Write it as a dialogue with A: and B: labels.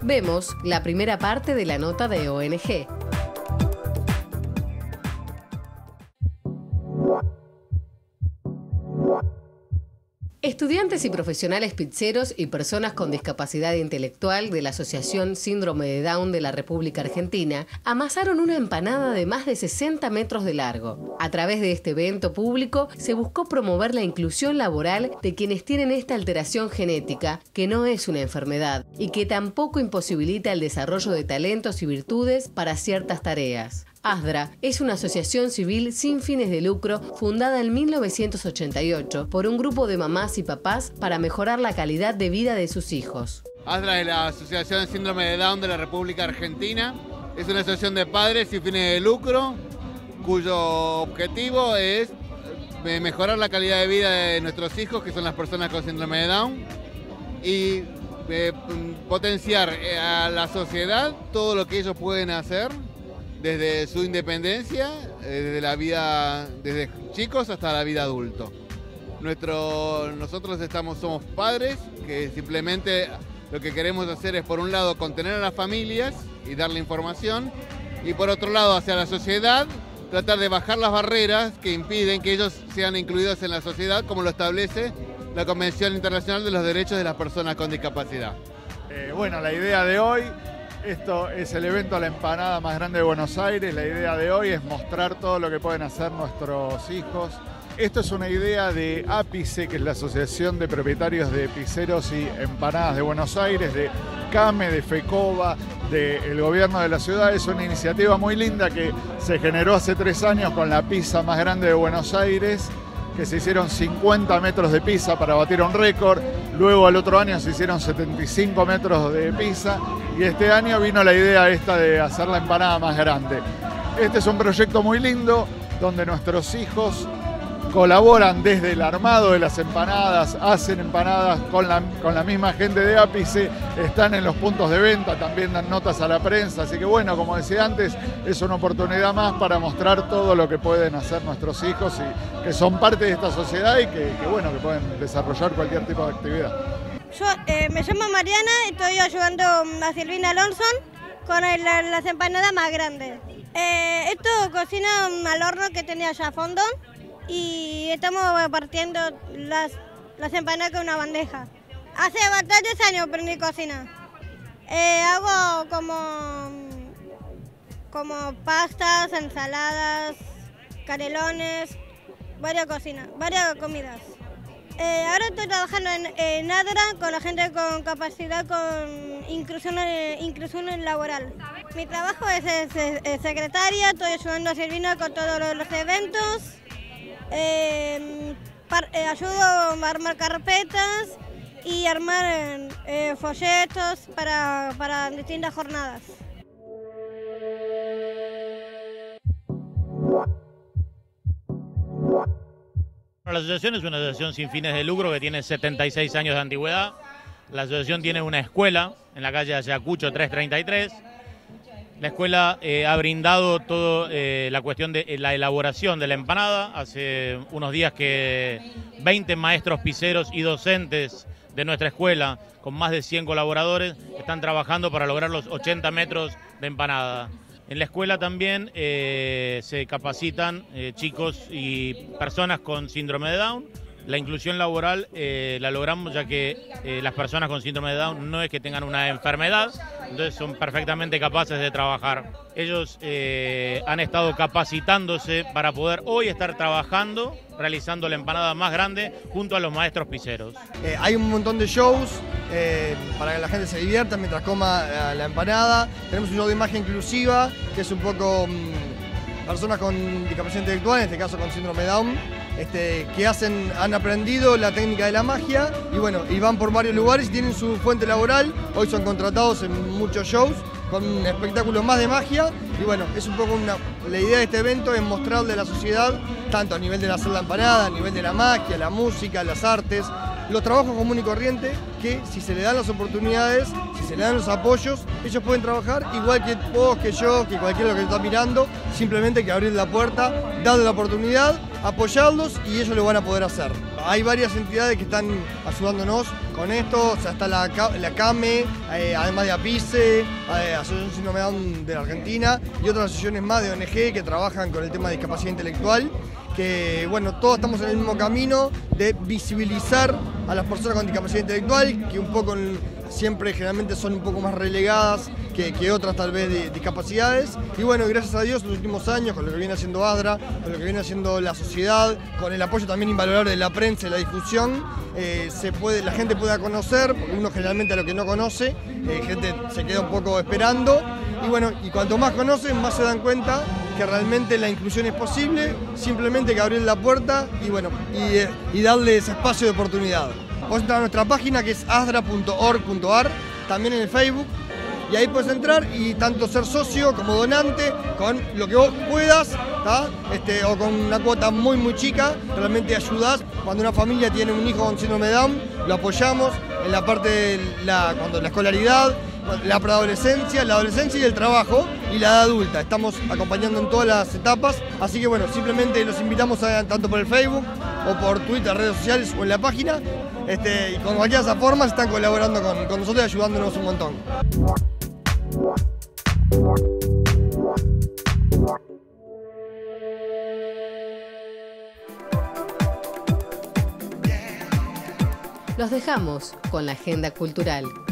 A: Vemos la primera parte de la nota de ONG. Estudiantes y profesionales pizzeros y personas con discapacidad intelectual de la Asociación Síndrome de Down de la República Argentina amasaron una empanada de más de 60 metros de largo. A través de este evento público se buscó promover la inclusión laboral de quienes tienen esta alteración genética, que no es una enfermedad y que tampoco imposibilita el desarrollo de talentos y virtudes para ciertas tareas. ASDRA es una asociación civil sin fines de lucro fundada en 1988 por un grupo de mamás y papás para mejorar la calidad de vida de sus hijos.
B: ASDRA es la Asociación Síndrome de Down de la República Argentina. Es una asociación de padres sin fines de lucro cuyo objetivo es mejorar la calidad de vida de nuestros hijos, que son las personas con síndrome de Down, y potenciar a la sociedad todo lo que ellos pueden hacer desde su independencia, desde chicos hasta la vida adulto. Nosotros somos padres que simplemente lo que queremos hacer es, por un lado, contener a las familias y darle información, y por otro lado, hacia la sociedad, tratar de bajar las barreras que impiden que ellos sean incluidos en la sociedad, como lo establece la Convención Internacional de los Derechos de las Personas con Discapacidad.
C: Bueno, la idea de hoy, esto es el evento a la empanada más grande de Buenos Aires. La idea de hoy es mostrar todo lo que pueden hacer nuestros hijos. Esto es una idea de APICE, que es la Asociación de Propietarios de Pizzeros y Empanadas de Buenos Aires, de CAME, de FECOBA, del gobierno de la ciudad. Es una iniciativa muy linda que se generó hace 3 años con la pizza más grande de Buenos Aires, que se hicieron 50 metros de pizza para batir un récord. Luego al otro año se hicieron 75 metros de pizza y este año vino la idea esta de hacer la empanada más grande. Este es un proyecto muy lindo donde nuestros hijos colaboran desde el armado de las empanadas, hacen empanadas con la misma gente de Ápice, están en los puntos de venta, también dan notas a la prensa, así que bueno, como decía antes, es una oportunidad más para mostrar todo lo que pueden hacer nuestros hijos y que son parte de esta sociedad y que pueden desarrollar cualquier tipo de actividad.
D: Yo me llamo Mariana y estoy ayudando a Silvina Alonso con las empanadas más grandes. Esto cocina al horno que tenía allá a fondo. Y estamos partiendo las empanadas con una bandeja. Hace bastantes años aprendí cocina. Hago como pastas, ensaladas, canelones, varias comidas. Ahora estoy trabajando en ASDRA con la gente con capacidad, con inclusión laboral. Mi trabajo es secretaria, estoy ayudando a Silvina con todos los eventos. Ayudo a armar carpetas y armar folletos para distintas jornadas.
E: La asociación es una asociación sin fines de lucro que tiene 76 años de antigüedad. La asociación tiene una escuela en la calle Ayacucho 333. La escuela ha brindado toda la cuestión de la elaboración de la empanada. Hace unos días que 20 maestros pizzeros y docentes de nuestra escuela, con más de 100 colaboradores, están trabajando para lograr los 80 metros de empanada. En la escuela también se capacitan chicos y personas con síndrome de Down. La inclusión laboral la logramos ya que las personas con síndrome de Down no es que tengan una enfermedad, entonces son perfectamente capaces de trabajar. Ellos han estado capacitándose para poder hoy estar trabajando, realizando la empanada más grande junto a los maestros pizzeros.
F: Hay un montón de shows para que la gente se divierta mientras coma la empanada. Tenemos un show de imagen inclusiva, que es un poco personas con discapacidad intelectual, en este caso con síndrome de Down, que han aprendido la técnica de la magia y van por varios lugares y tienen su fuente laboral. Hoy son contratados en muchos shows con espectáculos más de magia y bueno, es un poco la idea de este evento es mostrarle a la sociedad, tanto a nivel de hacer la empanada, a nivel de la magia, la música, las artes, los trabajos comunes y corrientes, que si se le dan las oportunidades, si se le dan los apoyos, ellos pueden trabajar igual que vos, que yo, que cualquiera que está mirando, simplemente hay que abrir la puerta, darle la oportunidad, apoyarlos y ellos lo van a poder hacer. hay varias entidades que están ayudándonos con esto, o sea, está la CAME, además de APICE, Asociación Síndrome de Down de la Argentina, y otras asociaciones más de ONG que trabajan con el tema de discapacidad intelectual, que bueno, todos estamos en el mismo camino de visibilizar a las personas con discapacidad intelectual, que un poco siempre generalmente son un poco más relegadas que otras tal vez de discapacidades. Y bueno, gracias a Dios en los últimos años, con lo que viene haciendo ADRA, con lo que viene haciendo la sociedad, con el apoyo también invalorable de la prensa y la difusión, la gente pueda conocer, porque uno generalmente a lo que no conoce, gente se queda un poco esperando. Y bueno, y cuanto más conocen, más se dan cuenta que realmente la inclusión es posible, simplemente que abrir la puerta y bueno, y darle ese espacio de oportunidad. Vos entrar a nuestra página que es asdra.org.ar, también en el Facebook, y ahí puedes entrar y tanto ser socio como donante con lo que vos puedas, o con una cuota muy chica, realmente ayudás. Cuando una familia tiene un hijo con síndrome de Down, lo apoyamos en la parte de la escolaridad, la preadolescencia, la adolescencia y el trabajo y la edad adulta. Estamos acompañando en todas las etapas, así que bueno, simplemente los invitamos tanto por el Facebook o por Twitter, redes sociales o en la página, y con cualquiera de esas formas están colaborando con nosotros y ayudándonos un montón.
A: Los dejamos con la agenda cultural.